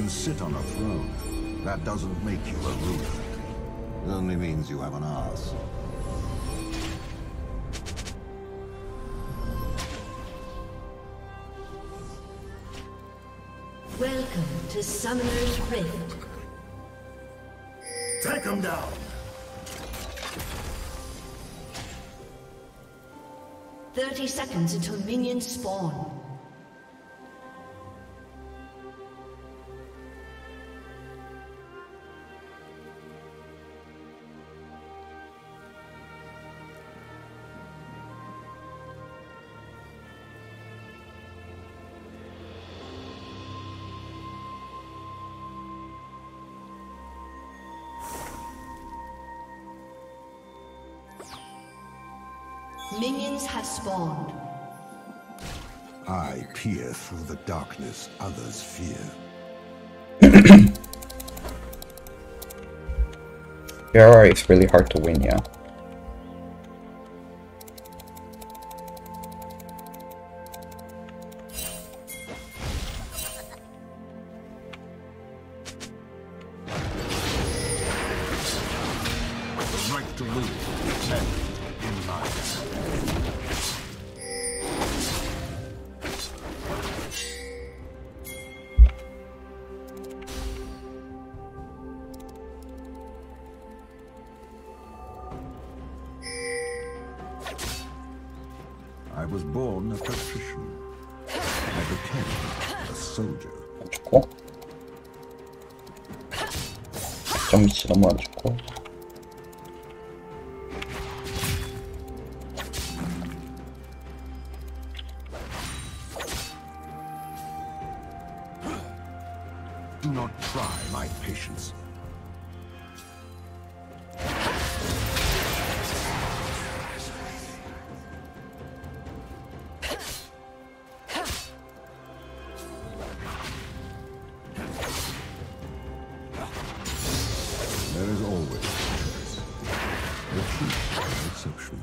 can sit on a throne. That doesn't make you a ruler. It only means you have an arse. Welcome to Summoner's Rift. Take him down. 30 seconds until minions spawn. Minions have spawned. I peer through the darkness others fear. Pharah is really hard to win, yeah. The right to lose, left in life. I was born a patrician. I became a soldier. 안 좋고. 정위치 너무 안 좋고. Do not try my patience. There is always a choice. The truth is an exception.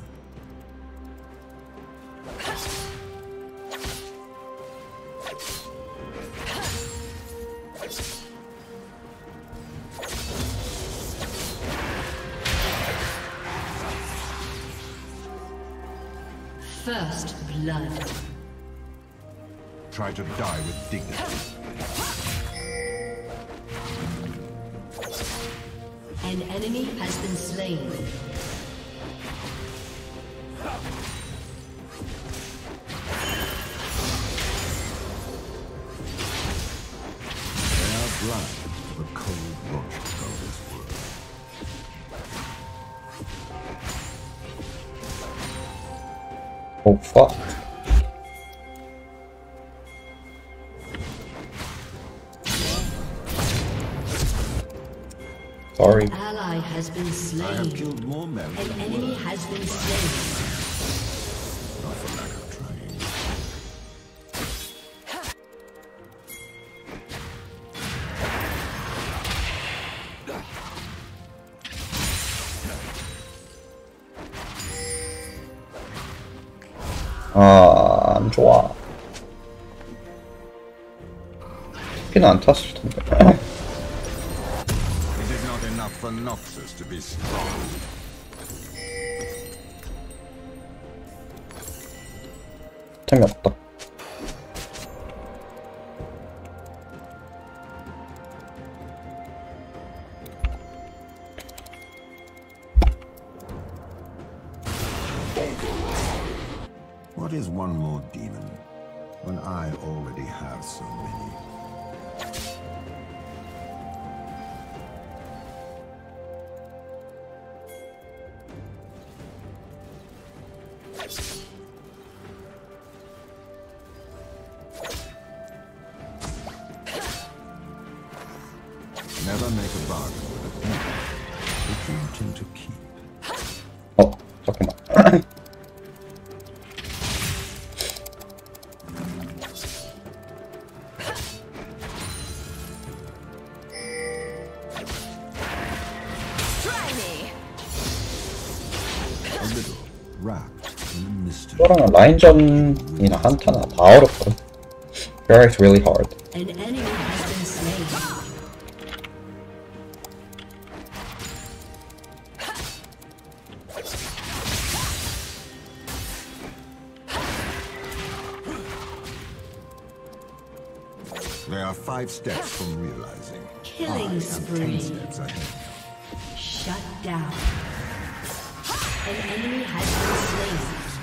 First blood. Try to die with dignity. An enemy has been slain. They are blind to the cold logic of this world. Oh fuck. Sorry. An ally has been slain. I have killed more men An than enemy words. has been slain. Not for lack of trying. 아, 안 좋아. 피는 안 탔을 텐데. It is not enough for Noxus to be strong. 템이 없다. What is one more demon when I already have so many? Never make a bargain with a demon that you intend to keep. 어, 잠깐만. A little wrapped in a mystery. 이거랑은 라인전이나 한타나 다 어렵거든. Pharah is really hard. An enemy has been slain. They are 5 steps from realizing. Killing I am spree. 10 steps ahead. Shut down. An enemy has been slain.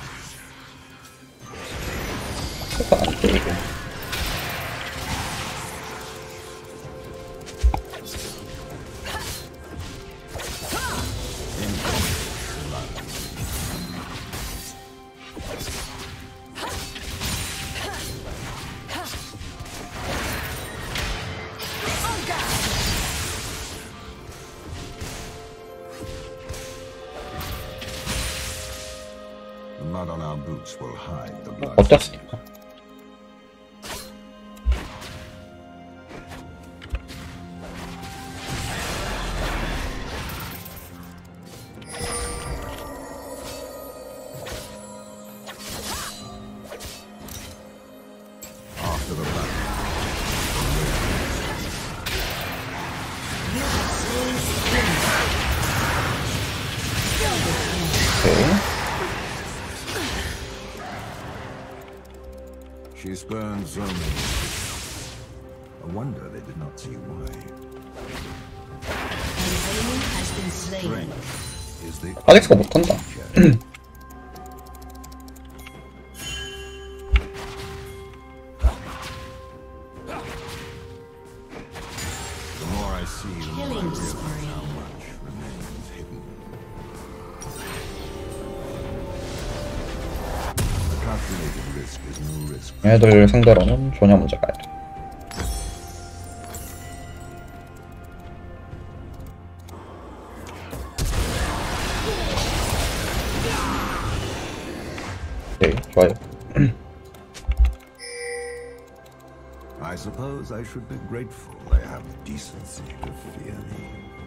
그거 안 되고. The mud on our boots will hide the blood. 어땠으니까. After the battle, 오케이. she spurns so many. I wonder they did not see why. An enemy has been slain. Strength is the 알렉스가 못한다. The more I see, the more I Killing realize spree. how much remains hidden. The calculated risk is no risk. 얘들 상대로는 전혀 문제가 아니다. 오케이, 좋아요. I suppose I should be grateful they have the decency to fear me.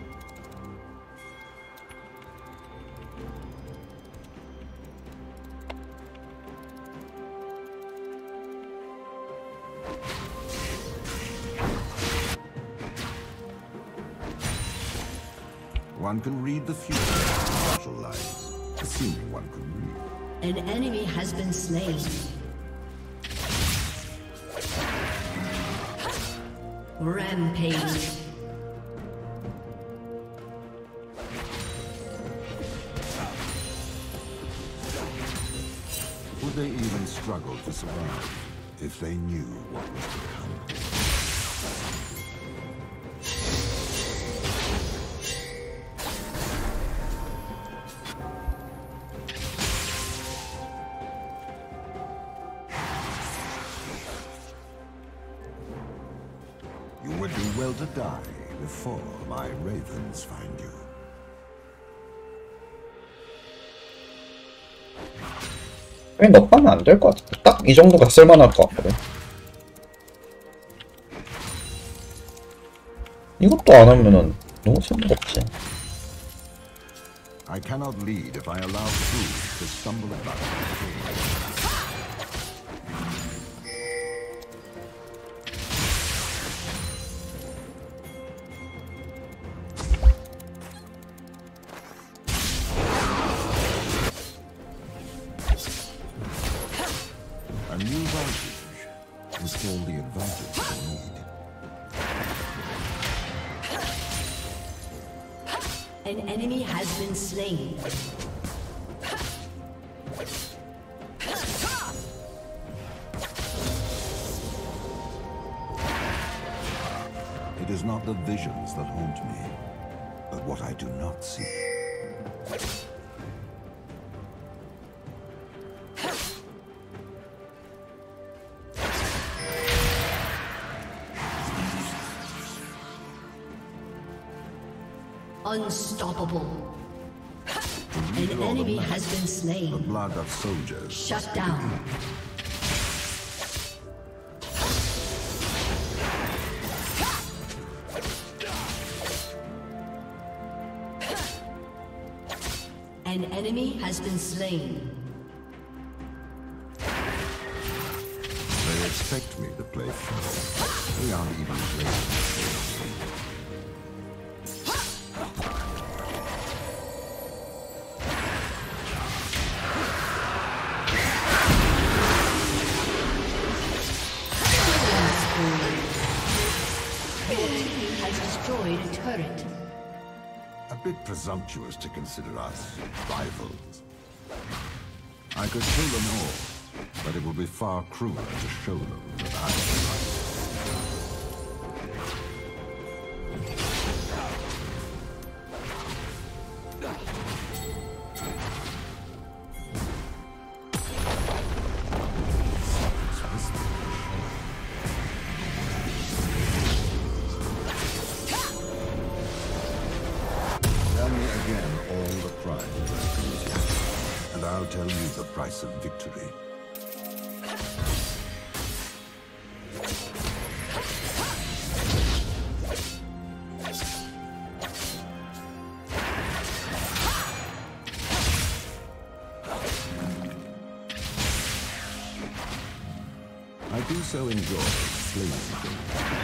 One can read the future in martial lives, assuming one can read. An enemy has been slain. Rampage. Would they even struggle to survive if they knew what was to come? You would do well to die before my ravens find you. 왜 넉하면 안 될 것 같아. 딱 이 정도가 쓸만할 것 같거든. 이것도 안 하면은 너무 쓸모없지. I cannot lead if I allow food to stumble about. A new vantage is all the advantage I need. An enemy has been slain. It is not the visions that haunt me, but what I do not see. Unstoppable. To An redraw the enemy map, has been the slain. blood of soldiers Shut must be down. begun. An enemy has been slain. They expect me to play fair. We aren't even playing. Killing spree. destroyed a turret. A bit presumptuous to consider us rivals. I could kill them all, but it will be far crueler to show them that I am right. I'll tell you the price of victory. I do so enjoy slaying things.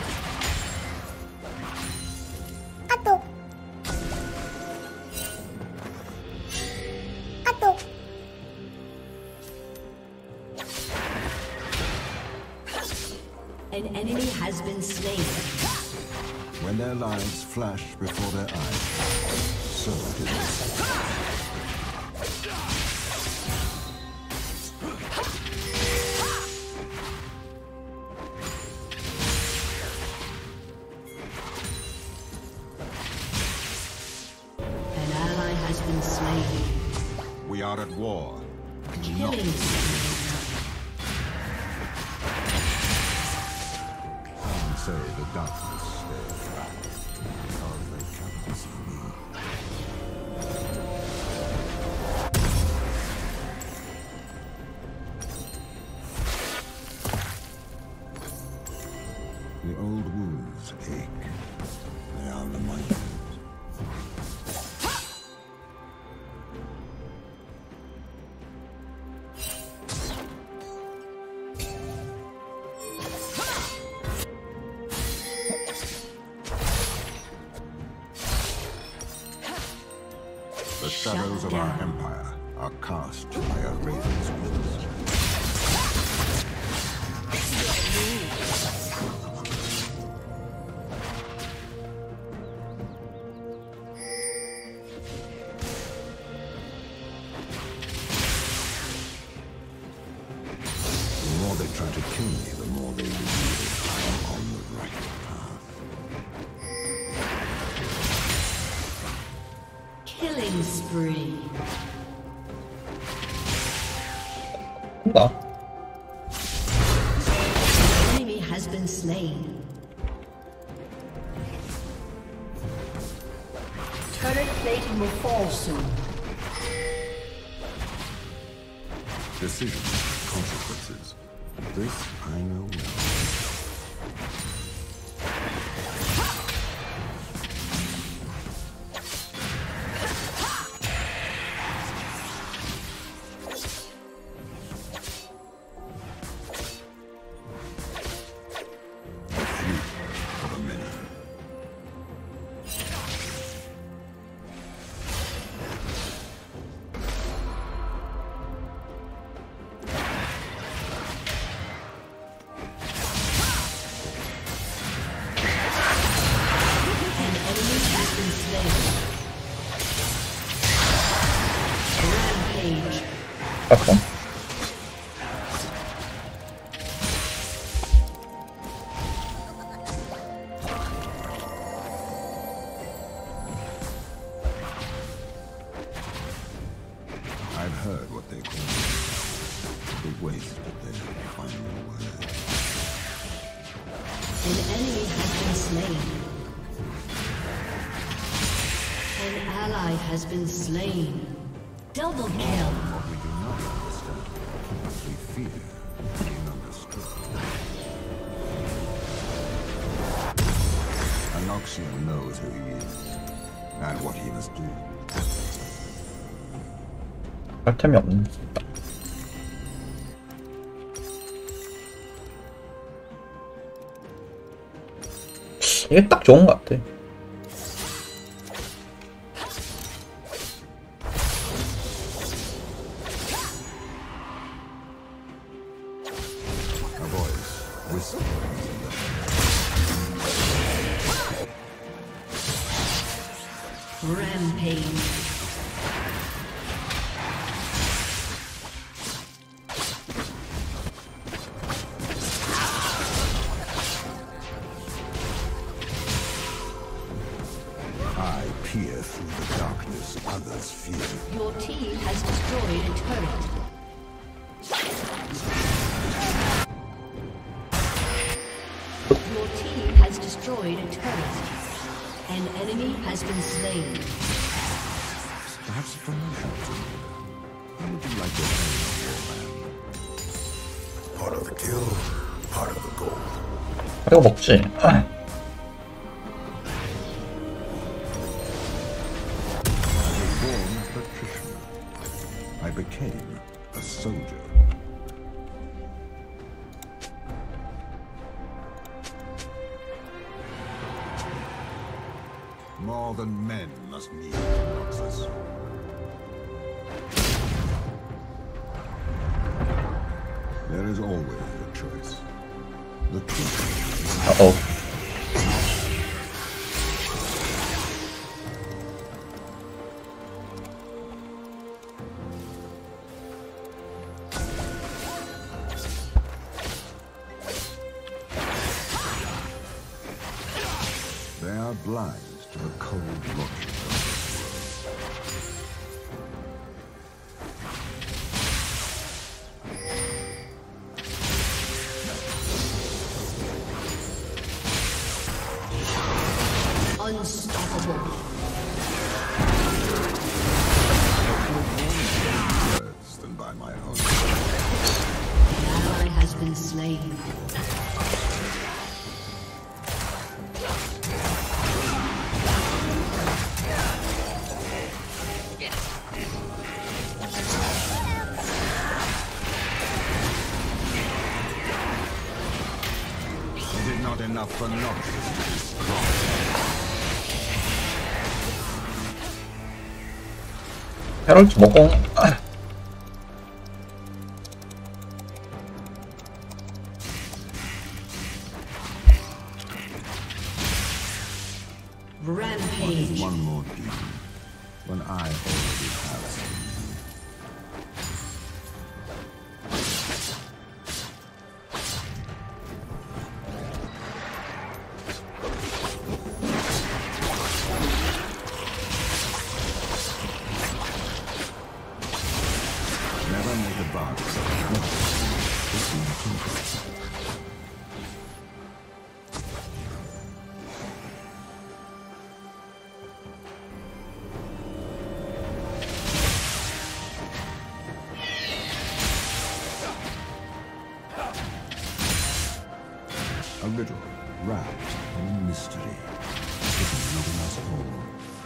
An enemy has been slain. When their lives flash before their eyes, so it is. An ally has been slain. We are at war. Killing spree. Say the darkness stays because they can't see me. The old wounds ache. They are reminded. The shadows of our empire are cast by a raven's wings. The more they try to kill me, the more they reveal I am on the right path. Killing spree. 한다. Enemy has been slain. Turret plating will fall soon. Decisions, consequences. This I know well. 아까. I've heard what they call the waste of their final word. An enemy has been slain. An ally has been slain. Double kill. What we do not understand, we fear being understood. Anoxian knows who he is, and what he must do. 할 템이 없네. 이게 딱 좋은 것 같아. Rampage. I peer through the darkness others fear. Your team has destroyed a turret. Your team has destroyed a turret. An enemy has been slain. Perhaps a promotion too. How would you like to pay, man? Part of the kill, part of the goal. 이거 먹지. Born a patrician, I became a soldier. More than men must need Noxus. There is always a choice. The truth. Uh-oh. They are blind to the cold logic of Unstoppable. words than by my own. An ally has been slain. Is it not enough for Noxus to be strong? 헤럴트 먹고. Rampage. One more demon, when I already have some. Never make a bargain. It's not too A riddle wrapped in mystery. Hidden within us all.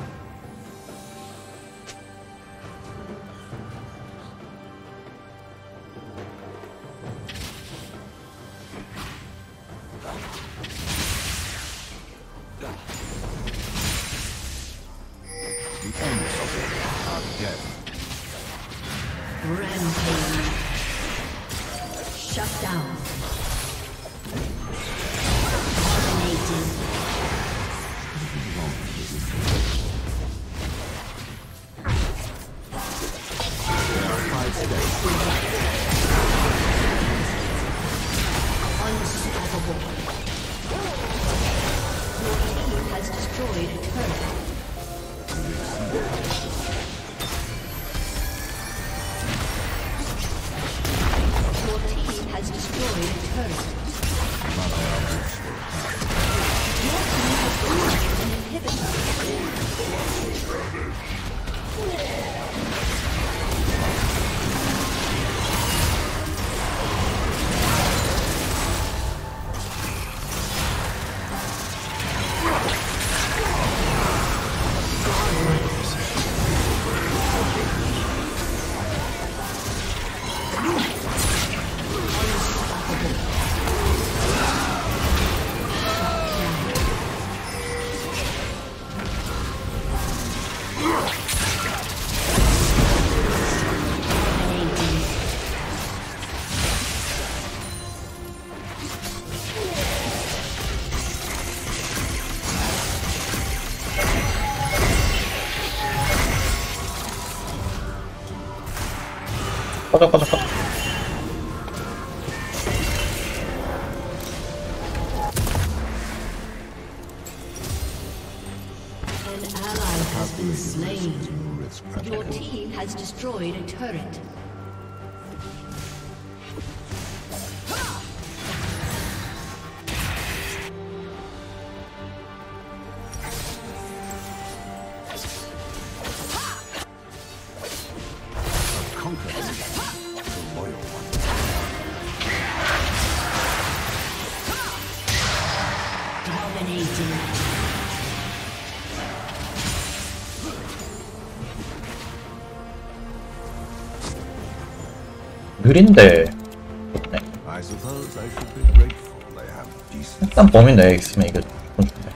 The end of it are death. Rampage. Shut down. Dominating. There are 5 steps. Unstoppable. Your team has destroyed a turret. Your team has destroyed a turret. Your team has destroyed an inhibitor. 꺼져 꺼져 꺼져. An ally has been slain. Your team has destroyed a turret. Dominating. 느린데. 네. I suppose I should be grateful they have decent. 일단 범위 내에 있으면 이게 좀 좋네.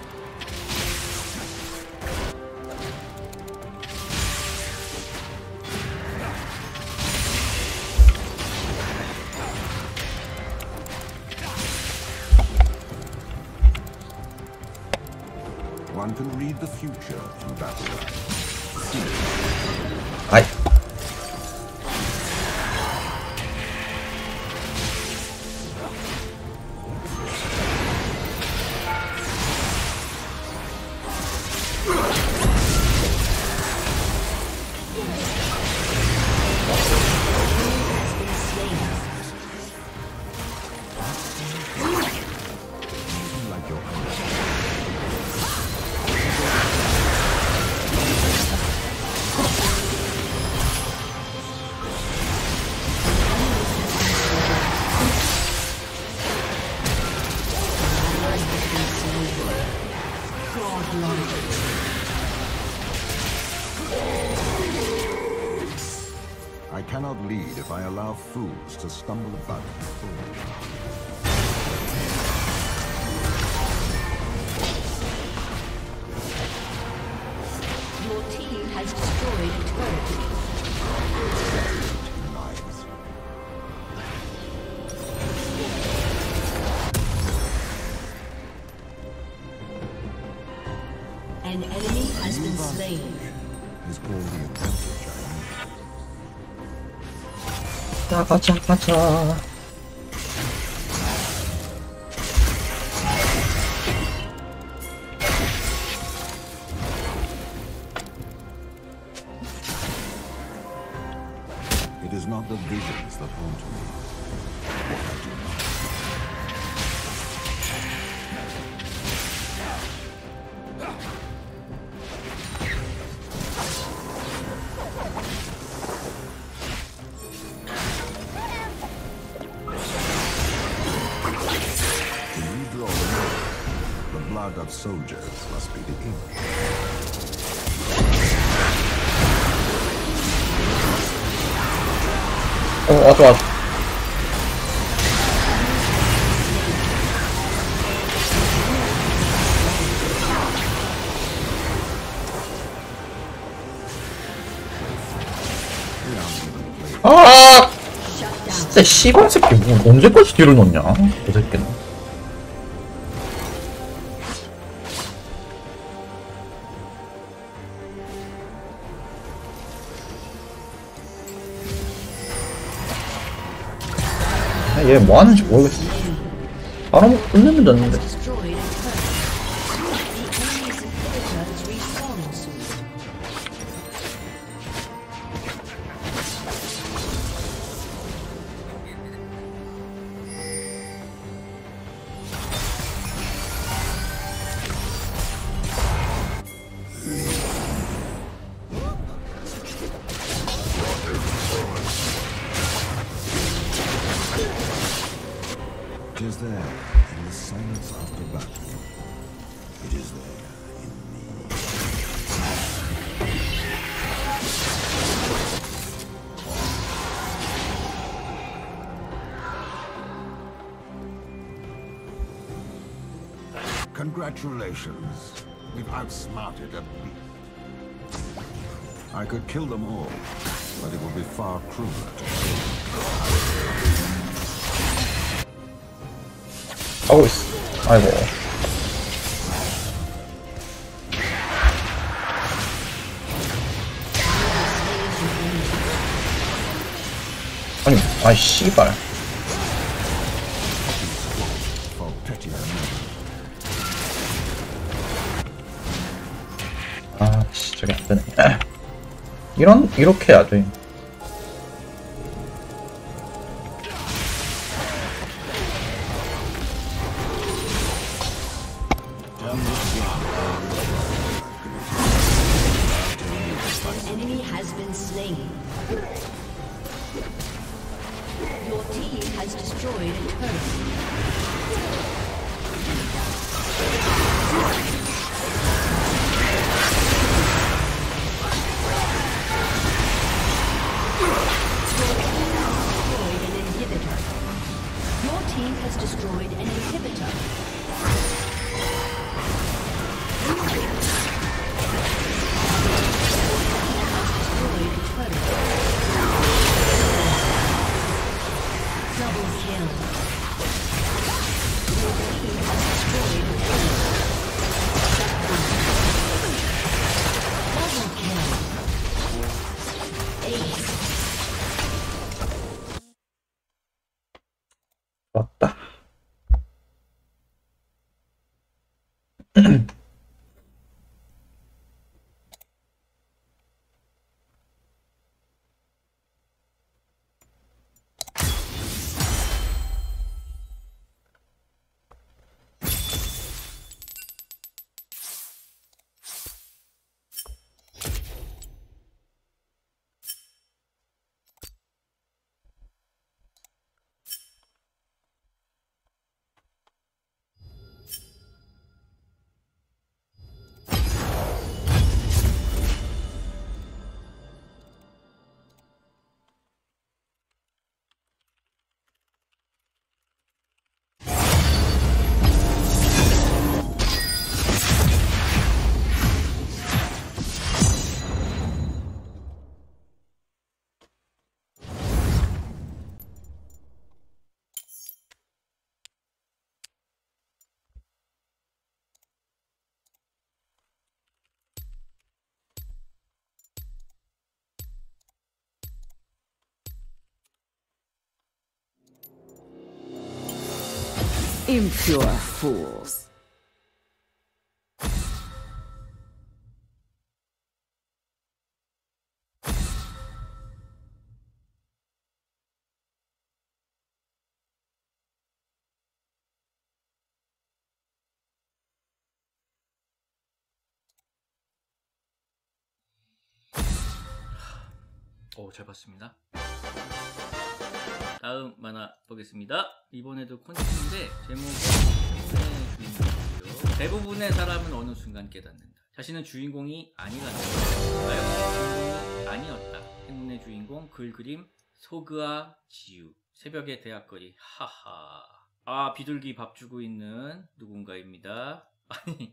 One can read the future through battle. 아이. Like your own. I cannot lead if I allow fools to stumble about. Your team has destroyed a turret. Lies. An enemy has been slain. Is all the advantage I need. 자 가자 가자. It is not the visions that haunt me. What I do not. To redraw the blood of soldiers must be the ink. 와줘 와줘. 아! 진짜 씨발 새끼 뭐 언제까지 뒤를 놓냐? 저 새끼는. 얘 뭐 하는지 모르겠어. 바로 끝내면 됐는데. Destroyed a turret. The enemy's inhibitor is respawning soon. It is there in the silence after battle. It is there in me. Congratulations. We've outsmarted a beast. I could kill them all, but it would be far crueler to 하고 있어. 아이고. 아이 씨발. For petty men. 아 씨, 저게 안 되네. 이렇게 해야 돼. An enemy has been slain. Your team has destroyed a turret. Your team has destroyed an inhibitor. Double kill. Your team has destroyed an enemy. Double kill. Ace. 왔다. Impure fools. 오, 잘 봤습니다. 다음 만화 보겠습니다. 이번에도 콘텐츠인데 제목은 행운의 주인공이고요. 대부분의 사람은 어느 순간 깨닫는다. 자신은 주인공이 아니라는 주인공이 아니었다. 행운의 주인공 글 그림 소그아 지유. 새벽의 대학거리 하하. 아, 비둘기 밥 주고 있는 누군가입니다. 아니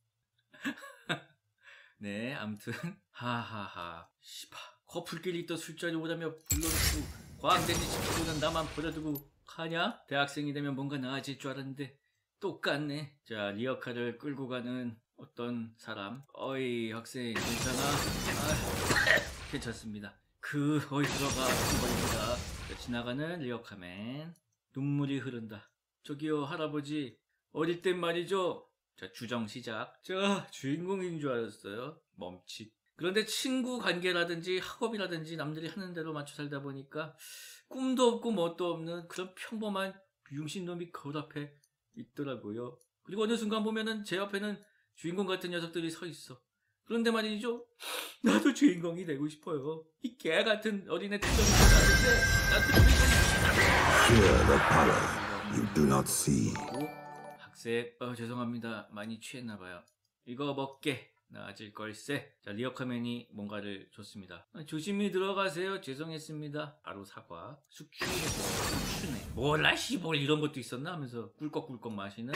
네, 아무튼 하하하. 씨바, 커플끼리 또 술자리 오자며 불러놓고 과학된지 지키고는 나만 버려두고 가냐? 대학생이 되면 뭔가 나아질 줄 알았는데 똑같네. 자, 리어카를 끌고 가는 어떤 사람. 어이, 학생 괜찮아? 아, 괜찮습니다. 어이 들어가. 버립니다. 지나가는 리어카맨. 눈물이 흐른다. 저기요, 할아버지. 어릴 땐 말이죠. 자, 주정 시작. 자, 주인공인 줄 알았어요. 멈칫. 그런데 친구 관계라든지 학업이라든지 남들이 하는 대로 맞춰 살다 보니까 꿈도 없고 뭣도 없는 그런 평범한 비용신놈이 거울 앞에 있더라고요. 그리고 어느 순간 보면은 제 옆에는 주인공 같은 녀석들이 서 있어. 그런데 말이죠, 나도 주인공이 되고 싶어요. 이 개 같은 어린애 특성이 나는데 나도 Fear the power you do not see. 학생, 죄송합니다. 많이 취했나봐요. 이거 먹게. 나아질 걸세. 자, 리어카맨이 뭔가를 줬습니다. 조심히 들어가세요. 죄송했습니다. 바로 사과. 숙취네. 몰라 씨볼 이런 것도 있었나 하면서 꿀꺽꿀꺽 마시는.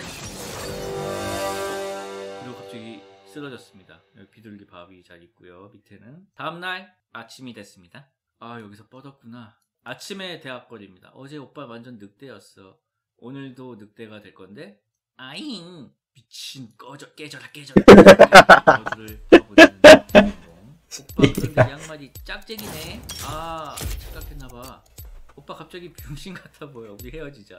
그리고 갑자기 쓰러졌습니다. 여기 비둘기 밥이 잘 있고요. 밑에는. 다음날 아침이 됐습니다. 아, 여기서 뻗었구나. 아침에 대학거리입니다. 어제 오빠 완전 늑대였어. 오늘도 늑대가 될 건데. 아잉. 미친 깨져라 저주를 해보는 주인공. 오빠 그런데 양말이 짝짝이네. 아, 착각했나봐. 오빠 갑자기 병신 같아 보여. 우리 헤어지자.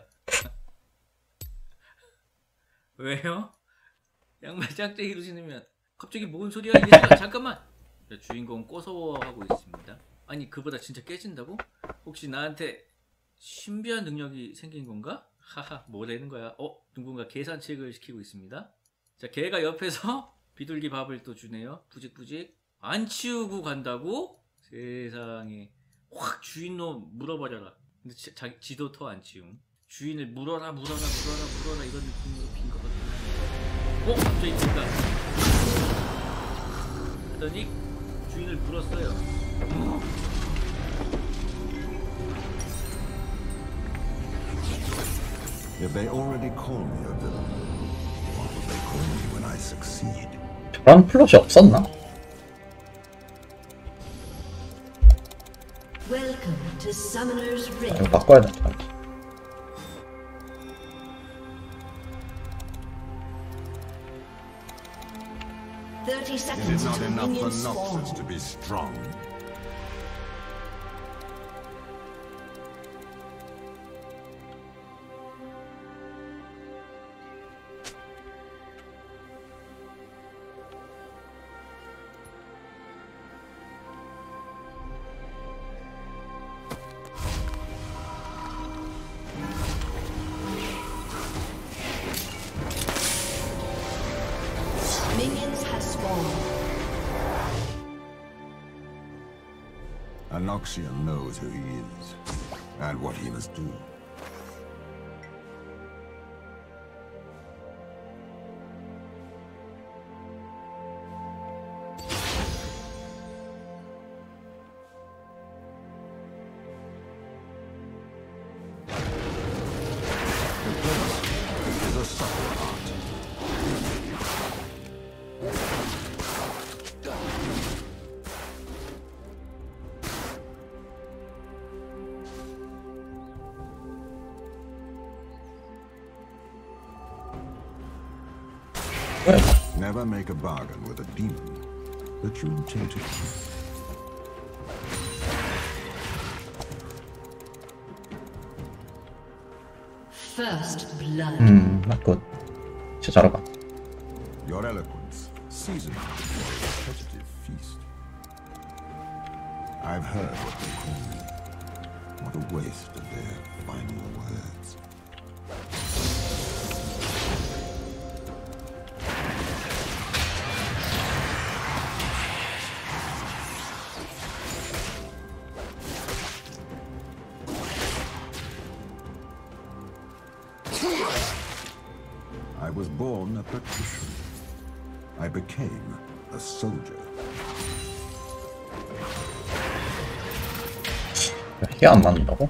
왜요? 양말 짝짝이로 신으면 갑자기 뭔 소리야 이게. 잠깐만. 주인공 꼬서워하고 있습니다. 아니 그보다 진짜 깨진다고? 혹시 나한테 신비한 능력이 생긴 건가? 하하 뭐라는 거야. 누군가 계산책을 시키고 있습니다. 자 걔가 옆에서 비둘기 밥을 또 주네요. 부직부직. 안 치우고 간다고? 세상에. 확 주인놈 물어버려라. 근데 지도 터 안 치움. 주인을 물어라 이런 느낌으로 빈 것 같긴 한데. 갑자기 된다. 하더니 주인을 물었어요. If they already call me a villain, what will they call me when I succeed? 저런 플롯이 없었나? Welcome to Summoner's 이거 Rift. 바꿔야 돼. 30 Is it seconds not until enough for minions Noxus spawn. to be strong? Minions have spawned. Anoxian knows who he is, and what he must do. Diplomacy is a subtle art. 왜? Never make a bargain with a demon that you intend to keep. First blood. 굿. 진짜 잘하다. Your eloquence seasoned for a repetitive feast. I've heard what they call me. What a waste of their final words. I was born a patrician. I became a soldier. 이게 안 맞는다고?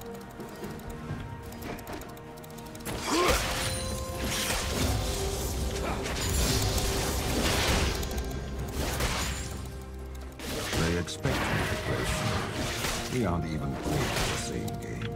They expect me to play smart. We aren't even playing the same game.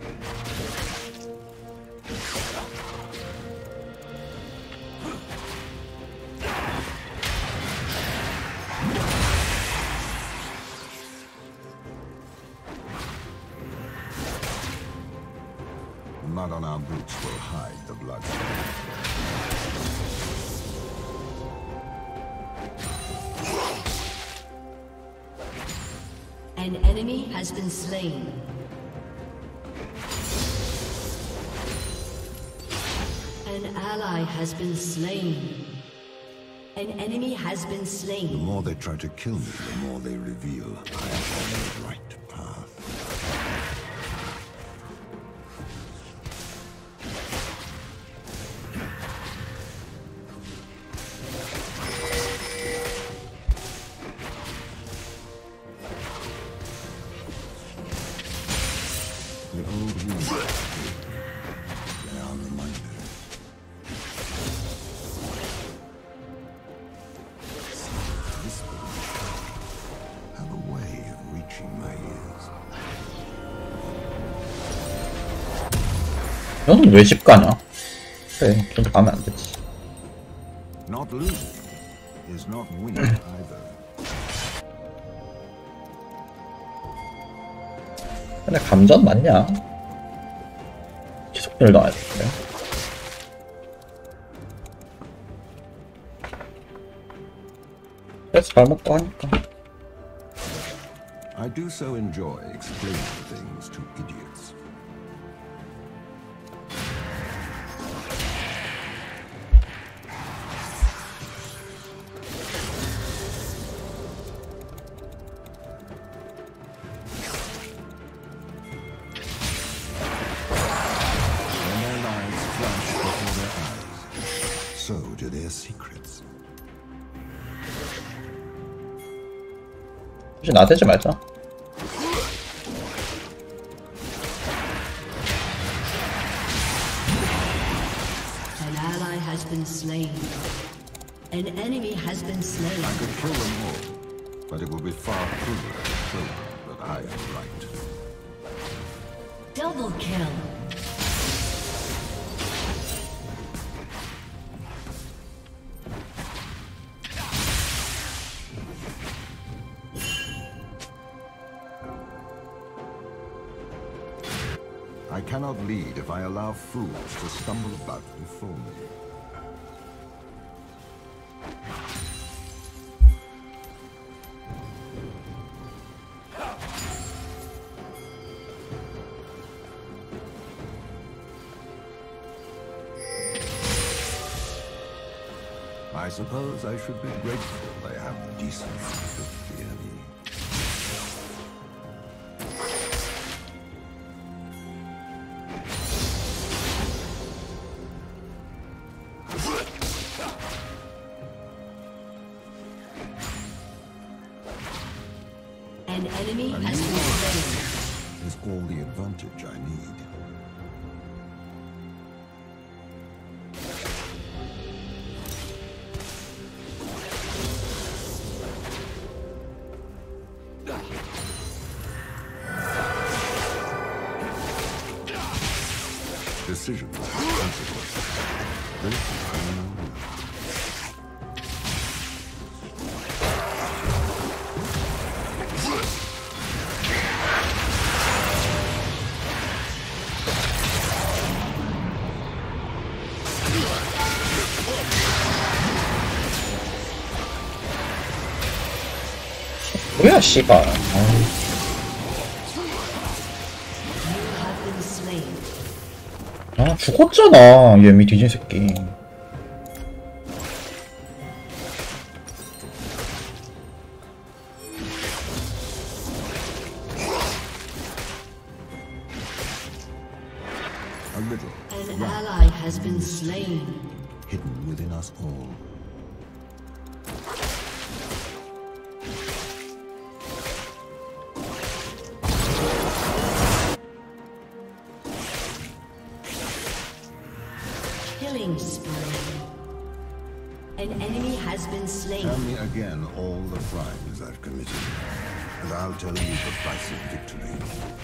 Mud on our boots will hide the bloodstain. An enemy has been slain. An ally has been slain. An enemy has been The slain. more they try to kill me, the more they reveal I am on the right path. The old wounds, they are reminders. Whispers have a way of reaching my ears. 너는 왜 집 가냐? 그래, 좀 가면 안 되지. Not losing is not winning either. 근데 감전 맞냐? 일도 안 했는데. 그래서 잘 먹고 하니까. I do so enjoy explaining things to idiots. When their lives flash before their eyes, so do their secrets. 혹시 나대지 말자. An ally has been slain. An enemy has been slain. I could kill them all, but it will be far crueler to show them that I am right. Double kill. I cannot lead if I allow fools to stumble about before me. I suppose I should be grateful they have the decency to fear me. An enemy A has new been slain. world is all the advantage I need. Decisions have consequences. This is criminal. 뭐야 씨발. You have been slain. 아 죽었잖아 얘미 뒤진 새끼. A little An ally has been slain. hidden within us all. Killing spree. An enemy has been slain. Tell me again all the crimes I've committed, and I'll tell you the price of victory.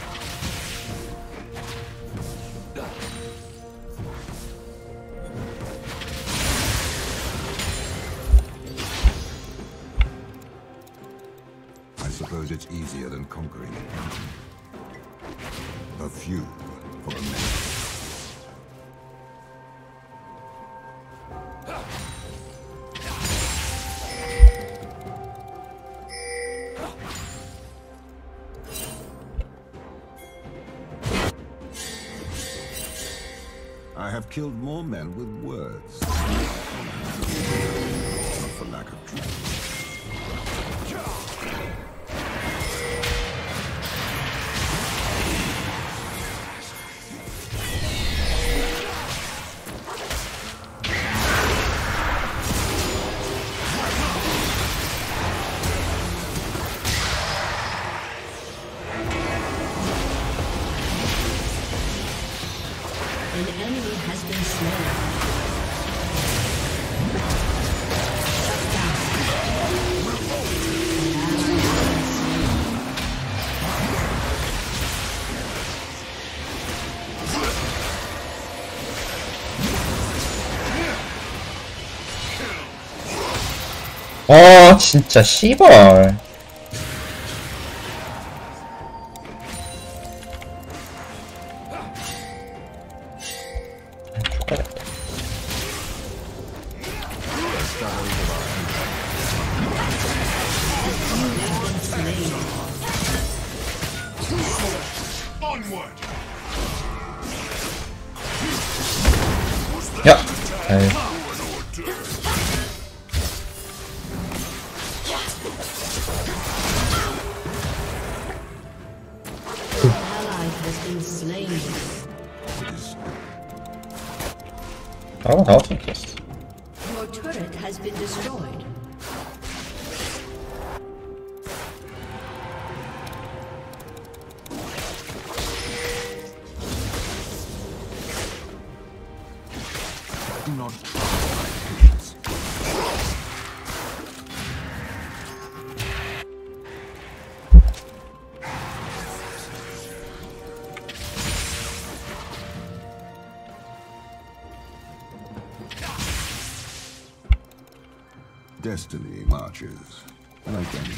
I suppose it's easier than conquering a few for the many. I have killed more men with words. Not for lack of trying. An enemy has been slain. Shut down. An ally has been slain. 아 진짜 씨발. 야! 에이. Ally has been slain. 나랑 다 같은 케이스. Your turret has been destroyed. Do not try my patience. Destiny marches like any.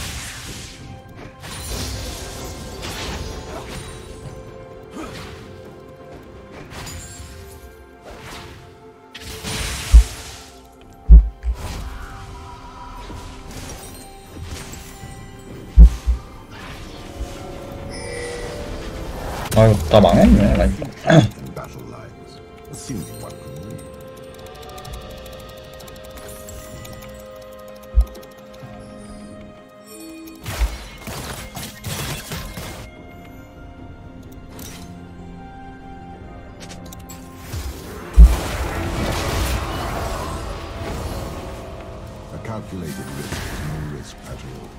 아이고, 나 망했네, 라인. In battle lines, assuming one can read. A calculated risk is no risk at all.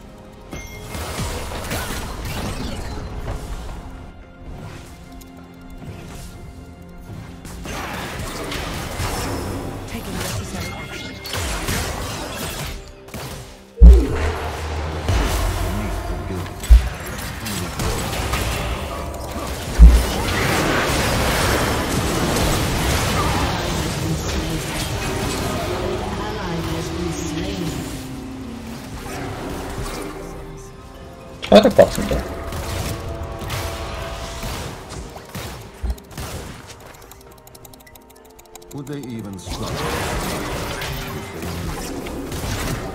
Taking necessary action. Beneath the building. Ally has been slain. 쳐야 될 것 같은데. Would they even struggle if they knew?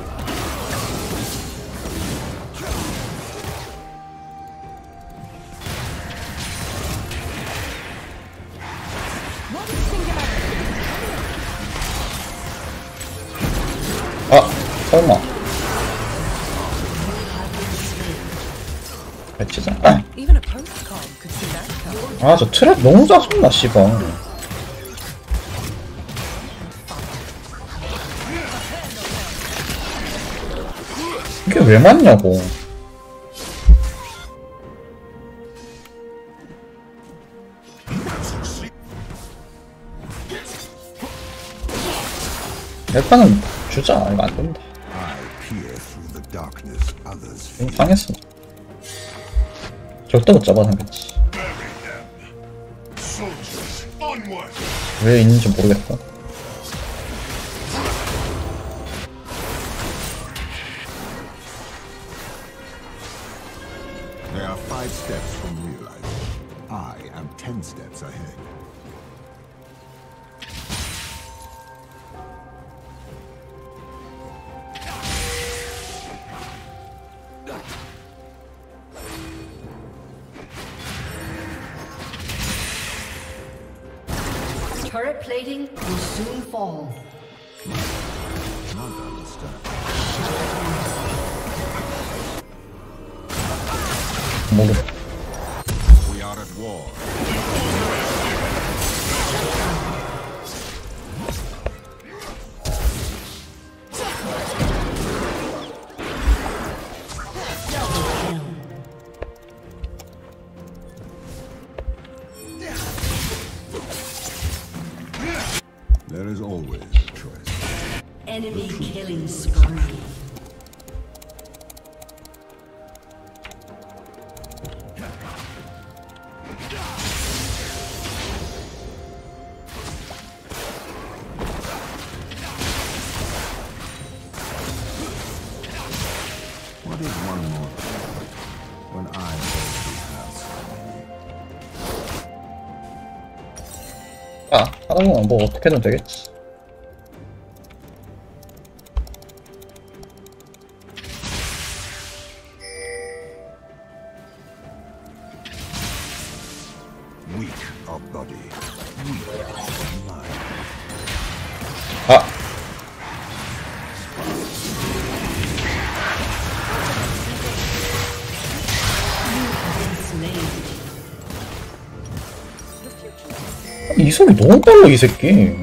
아, 설마. 배치자. Even a postcard could see that coming. 아, 저 트랩 너무 짜증나, 씨발. 이게 왜 맞냐고. 내 판은 주자. 이거 안 된다. I peer through the darkness others 이거 fear. 당했어. 절대 못 잡아당겼지. Soldiers, onward! 왜 있는지 모르겠다. They are 5 steps from realizing. I am 10 steps ahead. Turret plating will soon fall. Not understand. 모르. We are at war. There is always a choice. Enemy killing spree. What is one more time when I already have so many? 아, 하는 건 뭐 어떻게든 되겠지. Weak of body, weak of mind. 이속이 너무 빨라 이 새끼.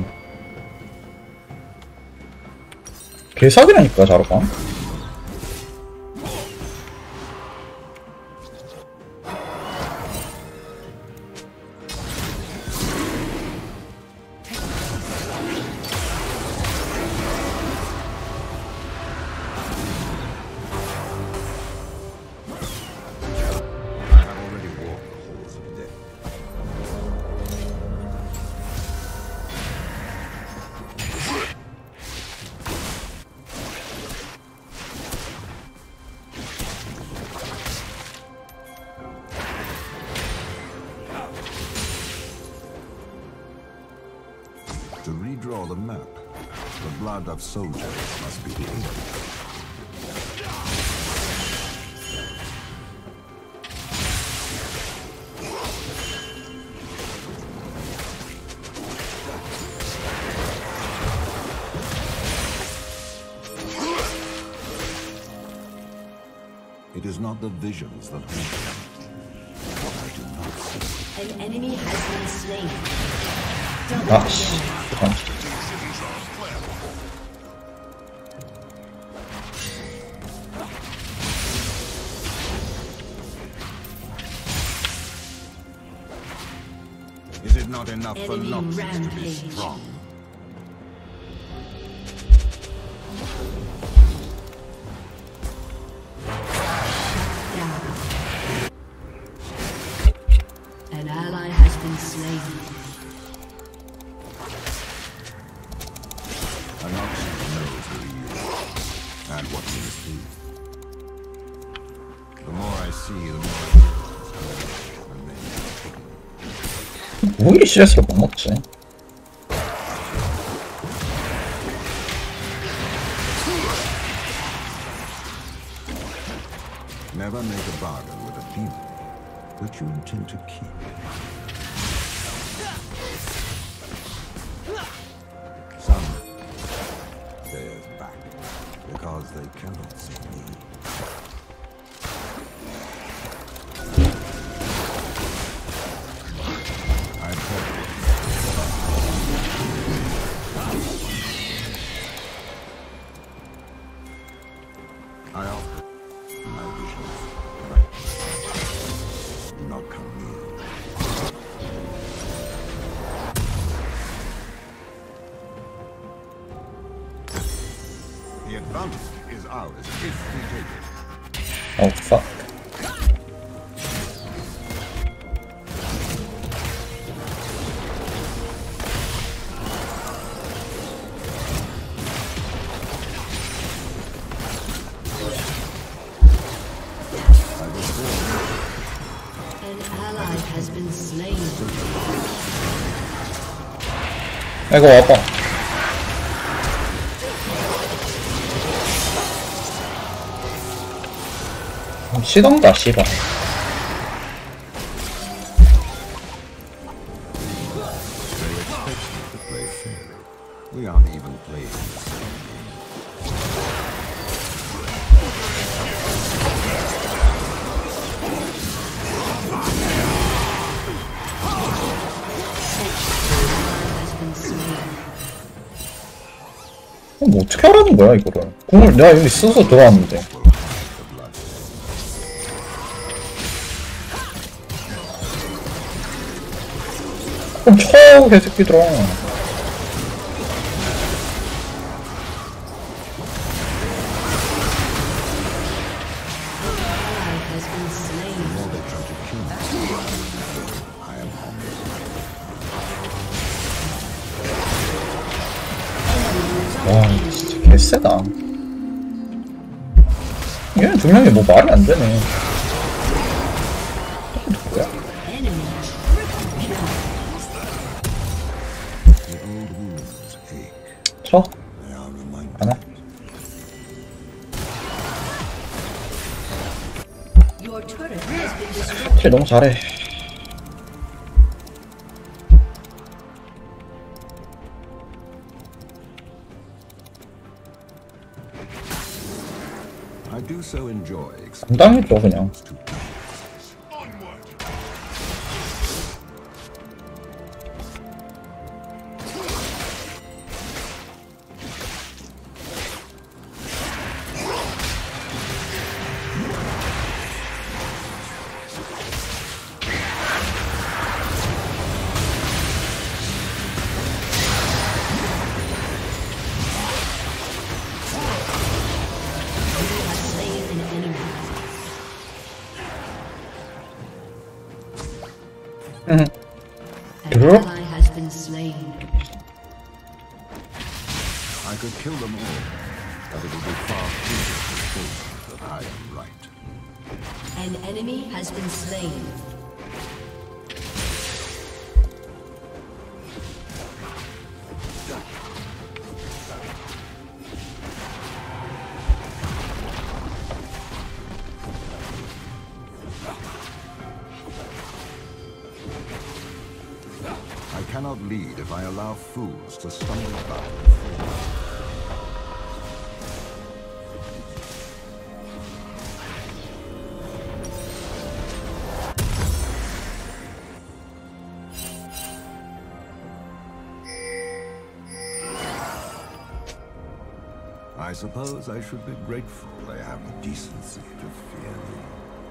개사기라니까 자르가. To redraw the map, the blood of soldiers must be the ink. It is not the visions that haunt me. I do not see. An enemy has been slain. 아, 씨. 잠깐. Is it not enough for Enemy Noxus to be rampage. strong? Down. An ally has been slain. A Noxus knows who he is, and what he is he. The more I see, the more I realize. 뭐 이리 CS를 못 먹지? Never make a bargain with a demon that you intend to keep. Some bears back because they cannot see me. I've heard I offer my visions, but do not come near. The advantage is ours if we take it. Oh fuck. An ally has been slain. 이거 와봐. 시던가 씨발. They expect me to play fairly. We aren't even playing the same game. Has been slain. 뭐 어떻게 하라는 거야 이거를? 궁을 내가 이미 써서 들어왔는데. Will have the blood. 그럼 쳐 개새끼들아. Ally has been slain. More they try to kill me. I am 와 이거 진짜 개쎄다. 얘는 두 명이 뭐 말이 안 되네. 누구야? Enemy. The old wounds ache. 쳐? They are reminded. 안 해? Your turret has been destroyed. 킬 너무 잘해. I do so enjoy 감당해줘 그냥. to slain. I could kill them all, but it would be far crueler to show them that I am right. An enemy has been slain. I cannot lead if I allow fools to stumble about and fall. I suppose I should be grateful they have the decency to fear me.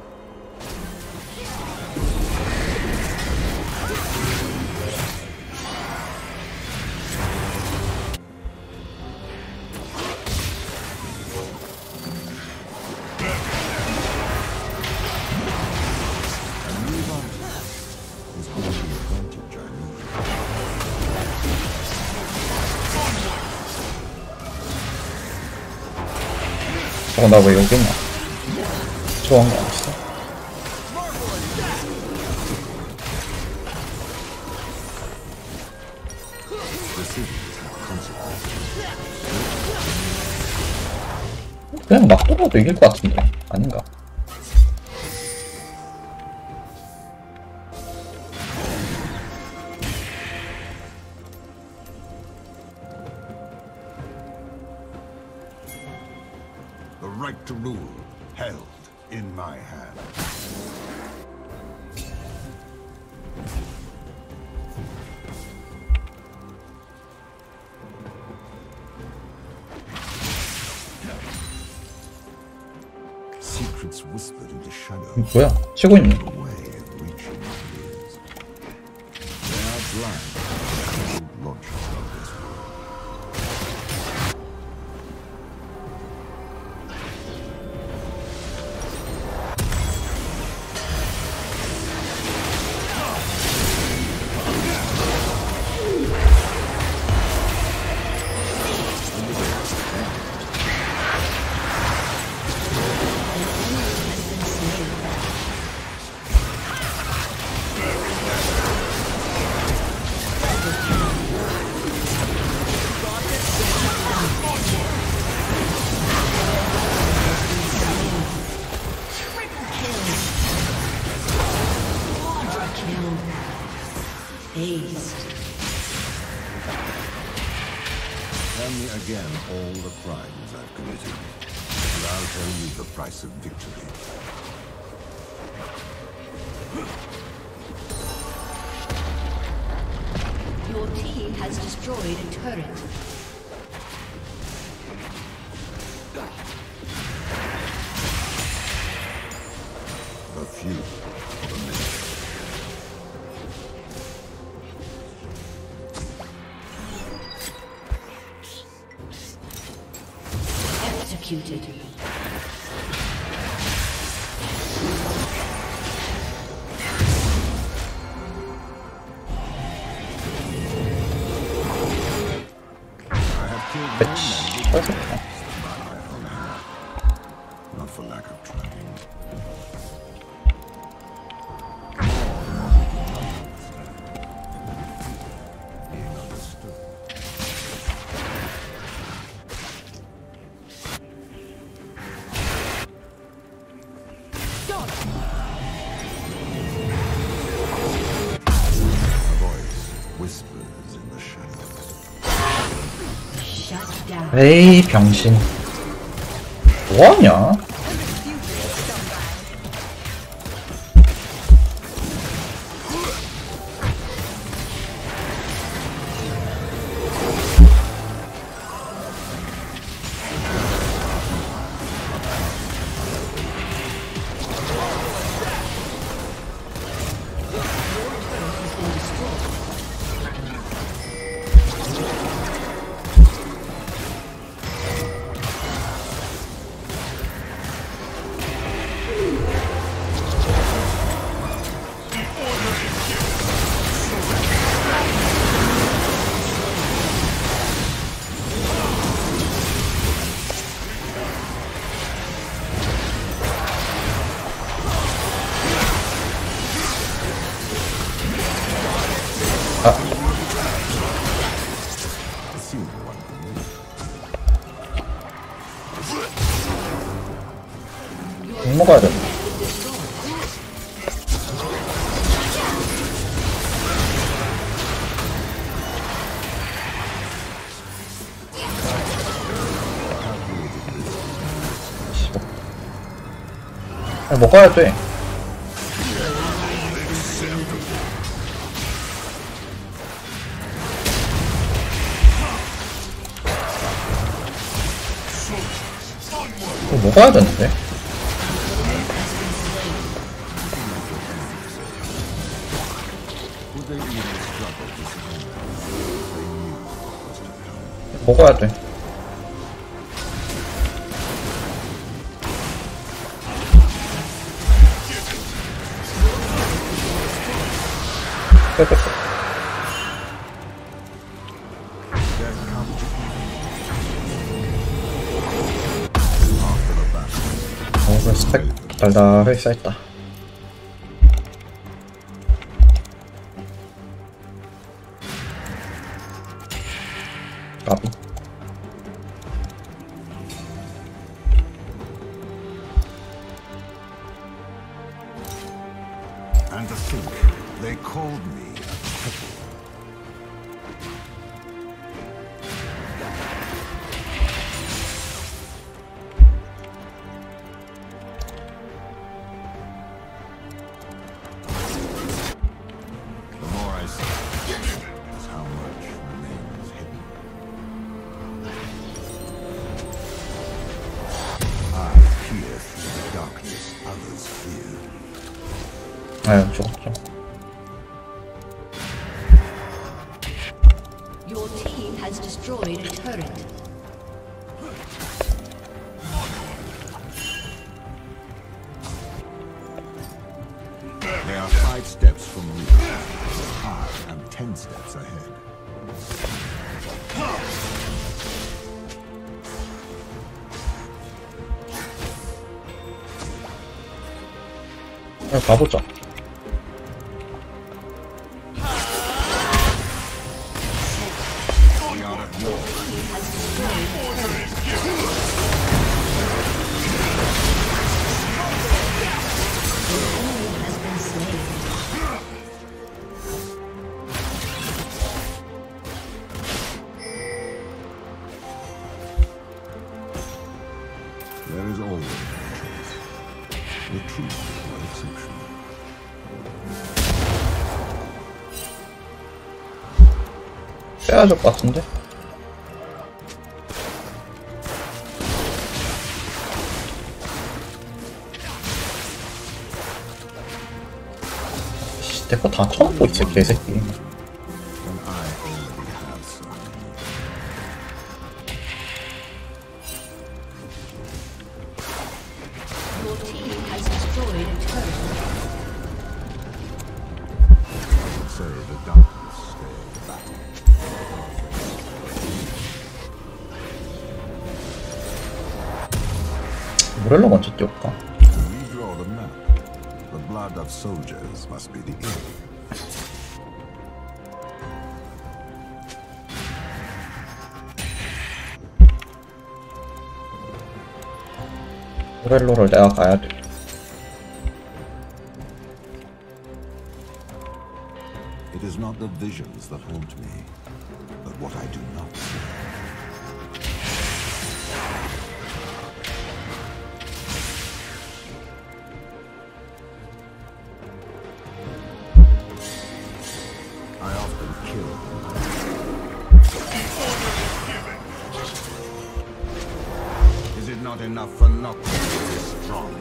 나 왜 여기 있나? 좋아한 거 아니었어? 그냥 막 돌아도 이길 것 같은데 아닌가? The right to rule, held in my hand. Secrets whispered in the shadow. 뭐야? 치고 있네. The way of reaching my ears. They are blind to the logic of this world. Tell me again all the crimes I've committed, and I'll tell you the price of victory. Your team has destroyed a turret. The few, the many. Executed. Not for lack of trying. Being understood. A voice whispers in the shadows. Shut down. 에이 병신. 뭐하냐? 넘어가야 돼. 먹어야 돼. 이거 먹어야 되는데. 먹어야 돼. 뺏겼어. 그래, 스펙 달달하게 쌓였다. 까비. And to think, they called me a cripple. The more I see, is how much remains hidden. I peer through the darkness others fear. 아유, 죽었죠. Your team has destroyed a turret. They are 5 steps from me. I am 10 steps ahead. 그냥 가보자. We are at war. There is always a choice. The truth is no exception. 빼야 될 것 같은데? 내 거 다 쳐먹고 있어, 개새끼. When I already have some. Your team has destroyed a turret. Say the darkness stay back. 모렐로 먼저 띄울까? Redraw the map. The blood of soldiers must be the enemy. 모렐로를 내가 가야 돼. It is not the visions that haunt me, but what I do not see. I often kill. Is it not enough for Noctis to be strong?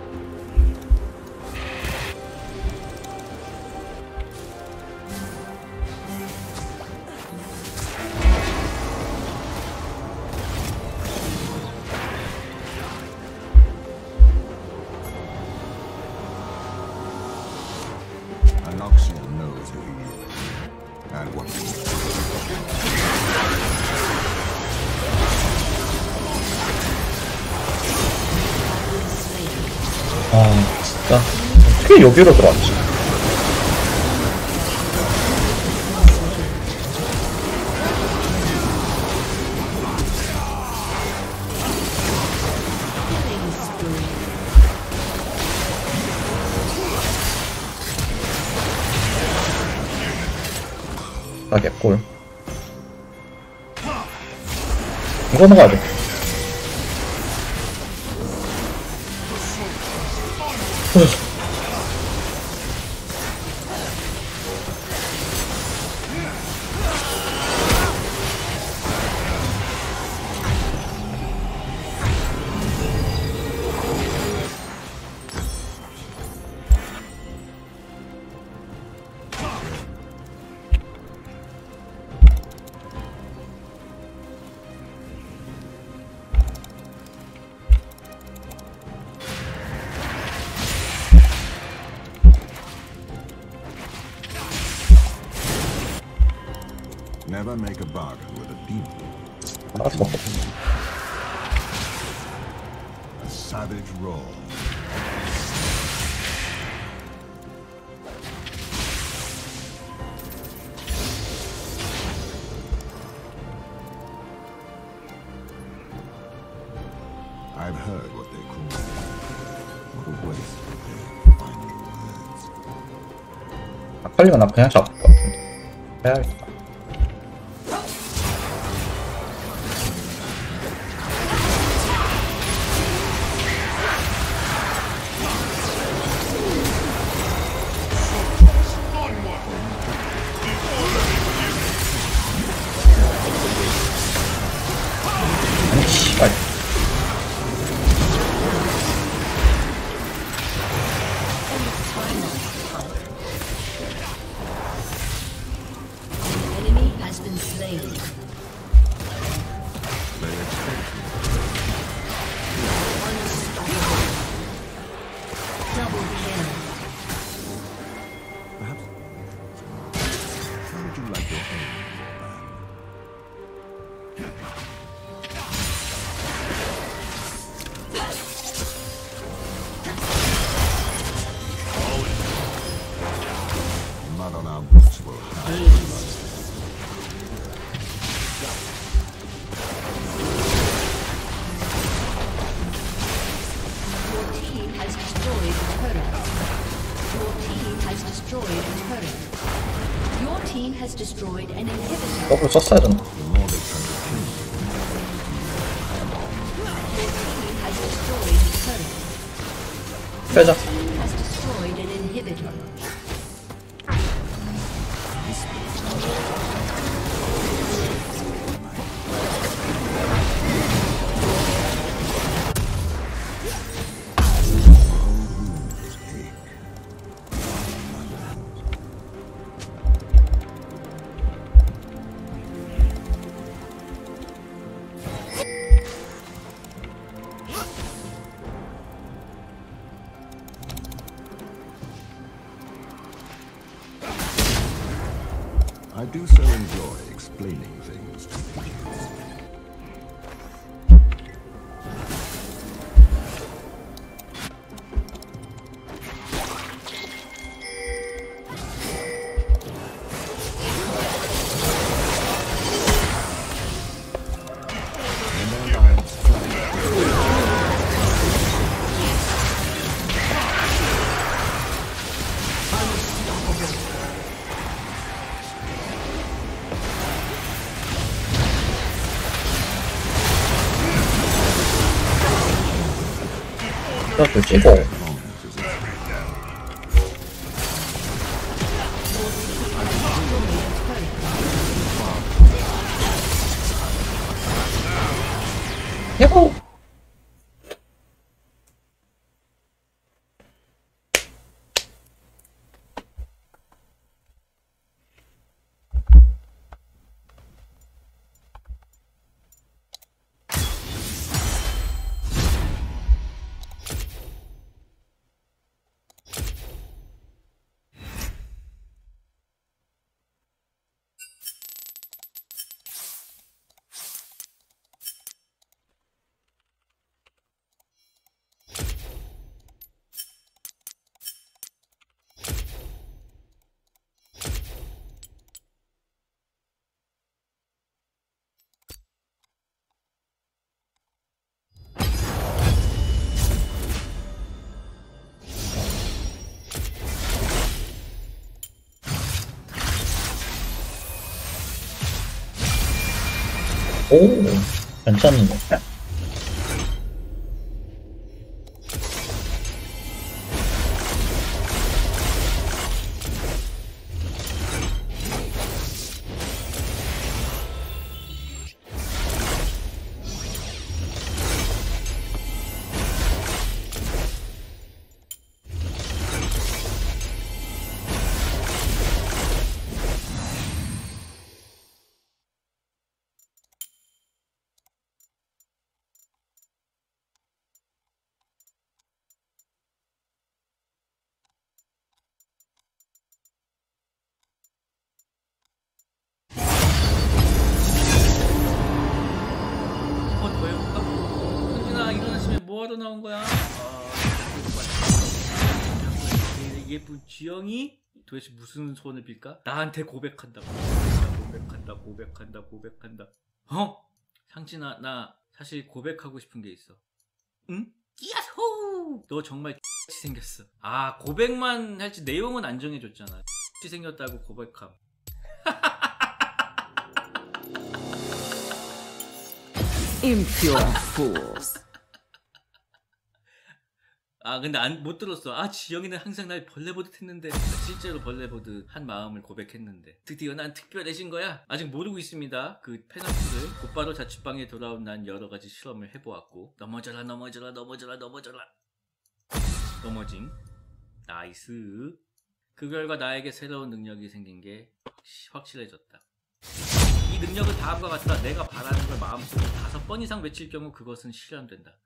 Anoxian knows who he is, and what he is. 아, 진짜. 어떻게 여기로 들어왔지? 아, 개꿀. 이거 먹어야 돼. Never make a bargain with a demon. 알아서 먹고. A savage roar. I've heard what they call me. What a waste of their final words. 아칼리가 나 그냥 잡을 것 같은데. 해야겠다. 아니, 씨발. Enemy has been slain. They expect me. Unstoppable. Double kill. Perhaps. How would you like your own man? Mud on our boots will have. Your team has destroyed a turret. Your team has destroyed a turret. Your team has destroyed an inhibitor. 더블 썼어야 된다. The more they try to kill me, Your team has destroyed a turret. 빼자. Your team has destroyed an inhibitor. I do so enjoy explaining things to idiots. And their lives fly. 이렇게 찍어. 야호! 오, 괜찮은데. 더 해볼까? 현진아 일어나시면 뭐하러 나온 거야? 예쁜 지영이 도대체 무슨 소원을 빌까? 나한테 고백한다고. 고백한다. 상진아, 나 사실 고백하고 싶은 게 있어. 응? 야호! 너 정말 X 생겼어. 아, 고백만 할지 내용은 안 정해줬잖아. X 생겼다고 고백함. Impure fools. 아, 근데 못 들었어. 아, 지영이는 항상 날 벌레 보듯 했는데 실제로 벌레 보듯 한 마음을 고백했는데 드디어 난 특별해진 거야. 아직 모르고 있습니다. 그 페널티를 곧바로 자취방에 돌아온 난 여러 가지 실험을 해보았고 넘어져라. 넘어짐. 나이스. 그 결과 나에게 새로운 능력이 생긴 게 확실해졌다. 이 능력은 다음과 같다. 내가 바라는 걸 마음속으로 5번 이상 외칠 경우 그것은 실현된다.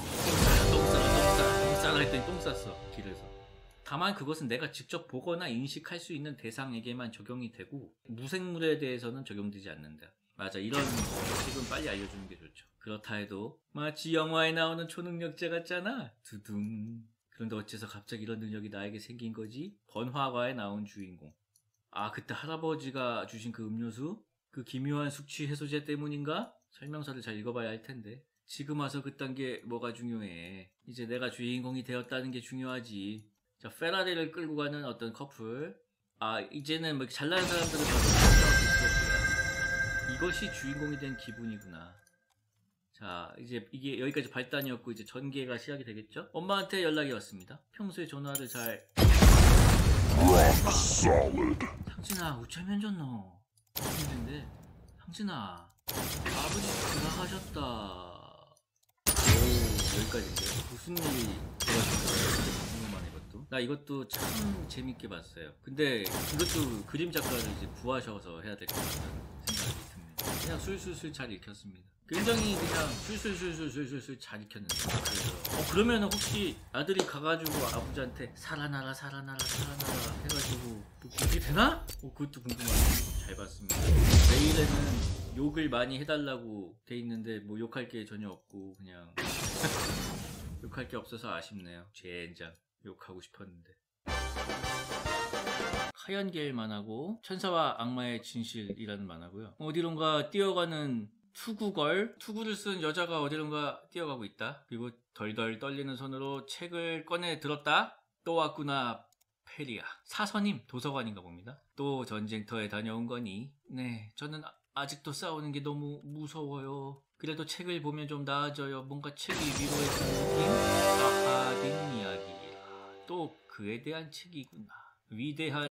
똥 싸라 했더니 똥 쌌어, 길에서. 다만 그것은 내가 직접 보거나 인식할 수 있는 대상에게만 적용이 되고 무생물에 대해서는 적용되지 않는다. 맞아, 이런 지금 빨리 알려주는 게 좋죠. 그렇다 해도 마치 영화에 나오는 초능력자 같잖아. 두둥. 그런데 어째서 갑자기 이런 능력이 나에게 생긴 거지? 번화가에 나온 주인공. 아, 그때 할아버지가 주신 그 음료수? 그 기묘한 숙취 해소제 때문인가? 설명서를 잘 읽어봐야 할 텐데. 지금 와서 그딴 게 뭐가 중요해. 이제 내가 주인공이 되었다는 게 중요하지. 자, 페라리를 끌고 가는 어떤 커플. 아, 이제는 뭐 잘나는 사람들은 이것이 주인공이 된 기분이구나. 자, 이제 이게 여기까지 발단이었고 이제 전개가 시작이 되겠죠? 엄마한테 연락이 왔습니다. 평소에 전화를 잘... 상진아, 우체면 줬노. 근데 상진아, 아버지 돌아가셨다. 오, 여기까지인데요. 무슨 일이 벌어졌어요? 궁금하네, 이것도. 나 이것도 참 재밌게 봤어요. 근데 이것도 그림 작가를 이제 구하셔서 해야 될 것 같다는 생각이 듭니다. 그냥 술술술 잘 읽혔습니다. 굉장히 그냥 술술술술술술 잘 익혔는데. 그래서 그러면 혹시 아들이 가가지고 아버지한테 살아나라 해가지고 뭐 그렇게 되나? 그것도 궁금하네요. 잘 봤습니다. 메일에는 욕을 많이 해달라고 돼 있는데 뭐 욕할 게 전혀 없고 그냥 욕할 게 없어서 아쉽네요. 젠장 욕하고 싶었는데. 하연계일 만화고 천사와 악마의 진실이라는 만화고요. 어디론가 뛰어가는 투구걸, 투구를 쓴 여자가 어디론가 뛰어가고 있다. 그리고 덜덜 떨리는 손으로 책을 꺼내 들었다. 또 왔구나 페리야. 사서님 도서관인가 봅니다. 또 전쟁터에 다녀온 거니? 네, 저는 아직도 싸우는 게 너무 무서워요. 그래도 책을 보면 좀 나아져요. 뭔가 책이 위로해주는 느낌? 아하딘 이야기. 또 그에 대한 책이구나. 위대한